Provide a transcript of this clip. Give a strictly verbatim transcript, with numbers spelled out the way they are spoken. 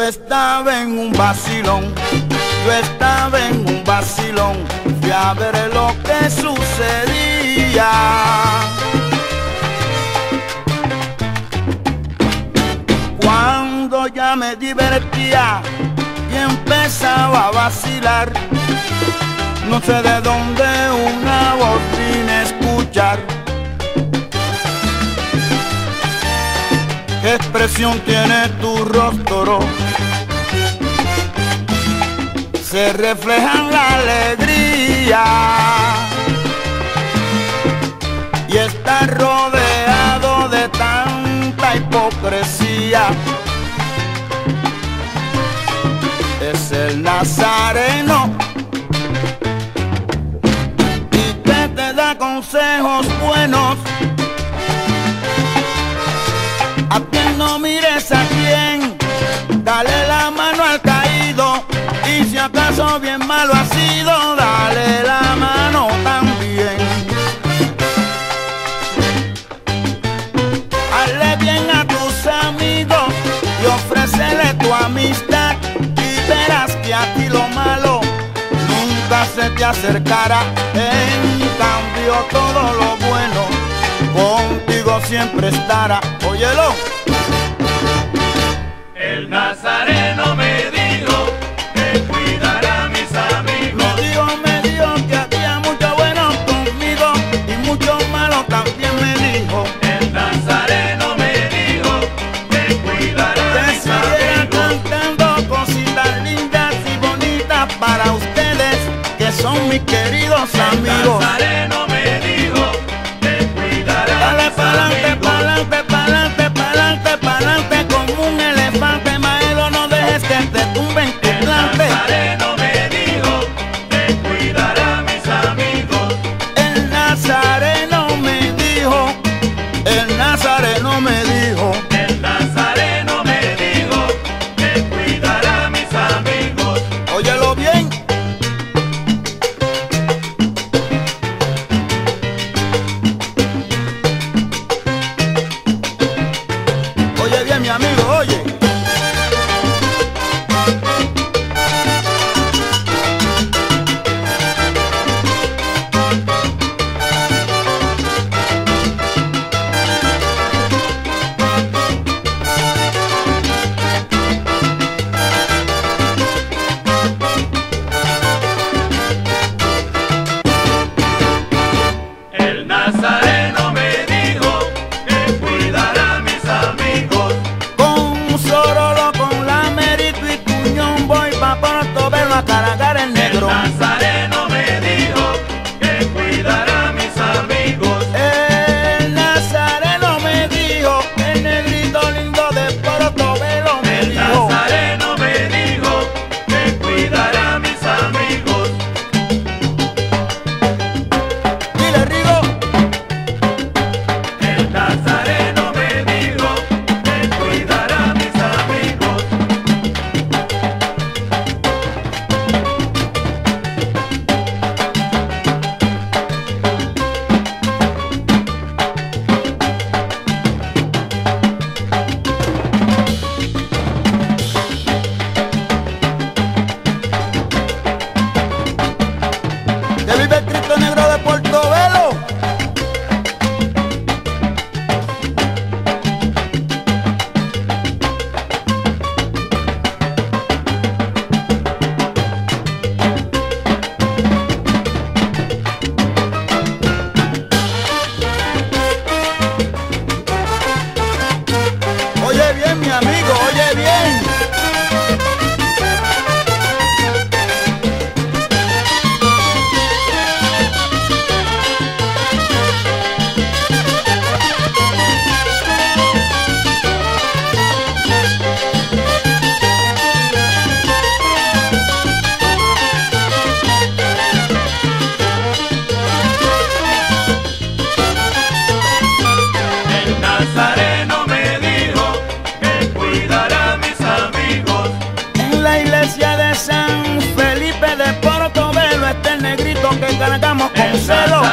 estaba en un vacilón, yo estaba en un vacilón, fui a ver lo que sucedía. Cuando ya me divertía y empezaba a vacilar, no sé de dónde una voz vine a escuchar. ¿Qué expresión tiene tu rostro? Se refleja en la alegría y está rodeado de tanta hipocresía. Es el Nazareno y que te da consejos buenos. A quien no mires a quien, dale la mano al caído, y si acaso bien malo ha sido, dale la mano también. Hazle bien a tus amigos y ofrécele tu amistad, y verás que a ti lo malo nunca se te acercará. En cambio todo lo bueno contigo siempre estará. Óyelo. El Nazareno me dijo que cuidara a mis amigos. Me dijo, me dijo que había mucho bueno conmigo y mucho malo también me dijo. El Nazareno me dijo que cuidara a Que mis siguiera amigos. cantando cositas lindas y bonitas para ustedes, que son mis queridos El amigos. Nazareno me dijo que cuidara a Dale mis pa'lante, amigos. pa'lante, pa'lante, pa'lante, pa'lante como un elefante, Maelo, no dejes que te tumben tu El plante. Nazareno me dijo que cuidara a mis amigos. El Nazareno me dijo, el Nazareno me dijo. El Nazareno me dijo que cuidara a mis amigos. Óyelo bien. Oye bien, mi amigo, oye. El Nazareno me dijo que cuidara a mis amigos. Con Sorolo, con la Merito y Cuñón voy pa' Portobelo a cargar el El negro. Nazareno me dijo que cuidara a mis amigos. El Nazareno me dijo, el negrito lindo de Portobelo me El dijo. Nazareno me dijo que cuidara a mis amigos. Dile, Rigo. El Nazareno me dijo que cuidara a mis amigos. Que vive el Cristo Negro de Portobelo. Oye bien, mi amigo, oye bien. El Nazareno me dijo que cuidara a mis amigos. En la iglesia de San Felipe de Portobelo está el negrito que cargamos con El celo.